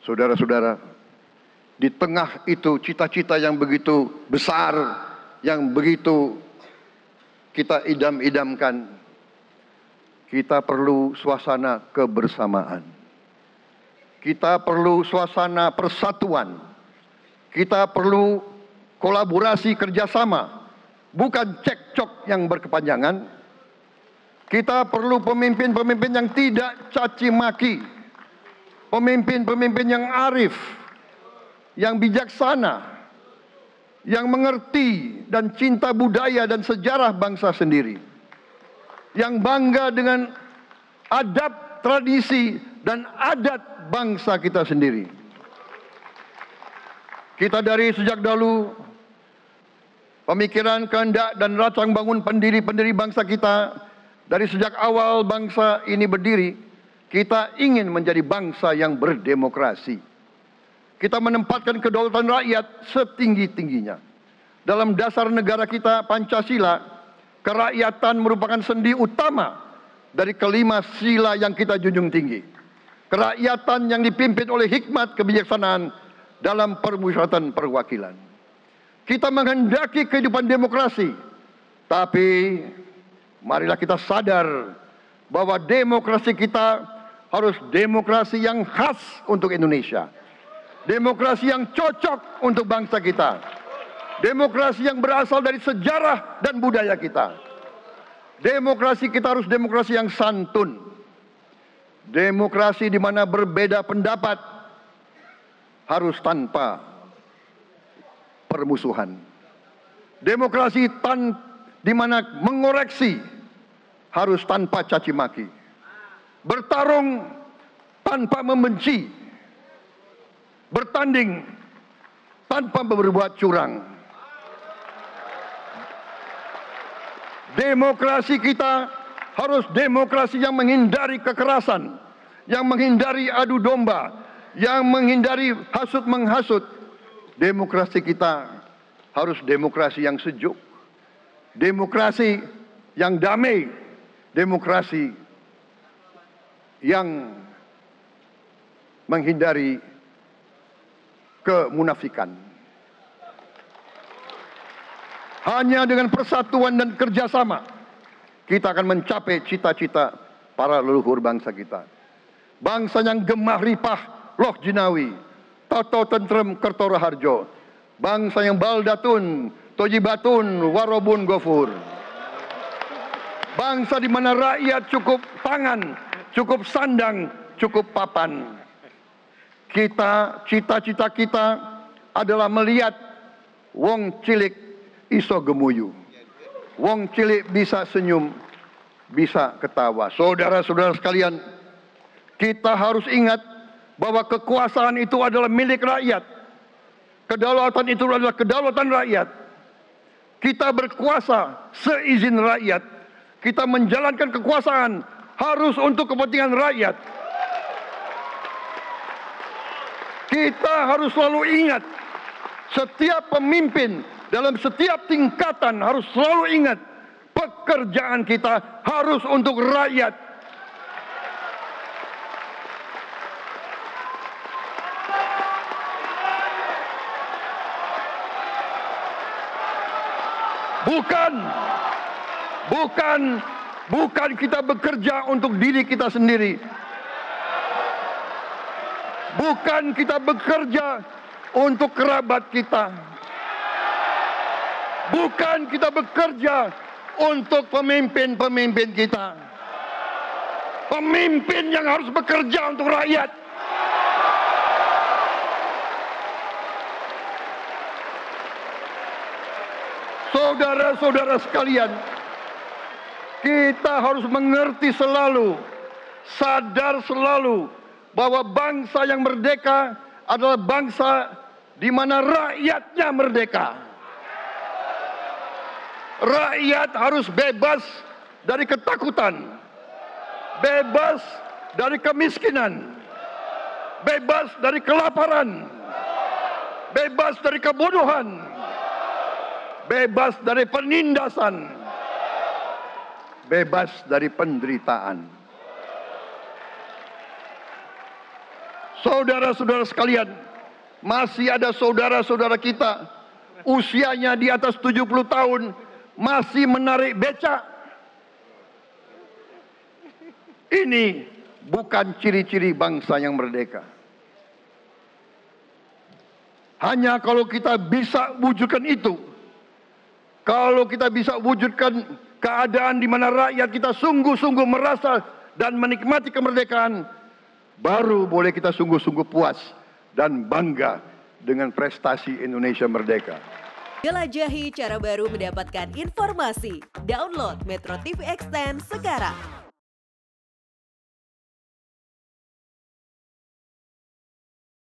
Saudara-saudara, di tengah itu cita-cita yang begitu besar, yang begitu kita idam-idamkan, kita perlu suasana kebersamaan. Kita perlu suasana persatuan. Kita perlu kolaborasi kerjasama, bukan cekcok yang berkepanjangan. Kita perlu pemimpin-pemimpin yang tidak caci maki, pemimpin-pemimpin yang arif, yang bijaksana, yang mengerti dan cinta budaya dan sejarah bangsa sendiri, yang bangga dengan adab, tradisi, dan adat bangsa kita sendiri. Kita dari sejak dahulu, pemikiran, kehendak, dan rancang bangun pendiri-pendiri bangsa kita, dari sejak awal bangsa ini berdiri, kita ingin menjadi bangsa yang berdemokrasi. Kita menempatkan kedaulatan rakyat setinggi-tingginya. Dalam dasar negara kita, Pancasila, kerakyatan merupakan sendi utama dari kelima sila yang kita junjung tinggi. Kerakyatan yang dipimpin oleh hikmat kebijaksanaan dalam permusyawaratan perwakilan. Kita menghendaki kehidupan demokrasi, tapi marilah kita sadar bahwa demokrasi kita harus demokrasi yang khas untuk Indonesia. Demokrasi yang cocok untuk bangsa kita. Demokrasi yang berasal dari sejarah dan budaya kita. Demokrasi kita harus demokrasi yang santun. Demokrasi di mana berbeda pendapat harus tanpa permusuhan. Demokrasi di mana mengoreksi harus tanpa caci maki. Bertarung tanpa membenci. Bertanding tanpa berbuat curang. Demokrasi kita harus demokrasi yang menghindari kekerasan, yang menghindari adu domba, yang menghindari hasut menghasut. Demokrasi kita harus demokrasi yang sejuk, demokrasi yang damai, demokrasi yang menghindari kemunafikan. Hanya dengan persatuan dan kerjasama kita akan mencapai cita-cita para leluhur bangsa kita. Bangsa yang gemah ripah loh jinawi, toto tentrem kerto raharjo. Bangsa yang baldatun, tojibatun, warobun gofur. Bangsa di mana rakyat cukup tangan, cukup sandang, cukup papan. Cita-cita kita adalah melihat wong cilik iso gemuyu. Wong cilik bisa senyum, bisa ketawa. Saudara-saudara sekalian, kita harus ingat bahwa kekuasaan itu adalah milik rakyat. Kedaulatan itu adalah kedaulatan rakyat. Kita berkuasa seizin rakyat. Kita menjalankan kekuasaan harus untuk kepentingan rakyat. Kita harus selalu ingat, setiap pemimpin dalam setiap tingkatan harus selalu ingat, pekerjaan kita harus untuk rakyat. Bukan kita bekerja untuk diri kita sendiri. Bukan kita bekerja untuk kerabat kita. Bukan kita bekerja untuk pemimpin-pemimpin kita. Pemimpin yang harus bekerja untuk rakyat. Saudara-saudara sekalian, kita harus mengerti selalu, sadar selalu bahwa bangsa yang merdeka adalah bangsa di mana rakyatnya merdeka. Rakyat harus bebas dari ketakutan, bebas dari kemiskinan, bebas dari kelaparan, bebas dari kebodohan, bebas dari penindasan, bebas dari penderitaan. Saudara-saudara sekalian, masih ada saudara-saudara kita usianya di atas 70 tahun masih menarik becak. Ini bukan ciri-ciri bangsa yang merdeka. Hanya kalau kita bisa wujudkan itu, kalau kita bisa wujudkan keadaan di mana rakyat kita sungguh-sungguh merasa dan menikmati kemerdekaan, baru boleh kita sungguh-sungguh puas dan bangga dengan prestasi Indonesia merdeka. Jelajahi cara baru mendapatkan informasi. Download Metro TV Extend sekarang.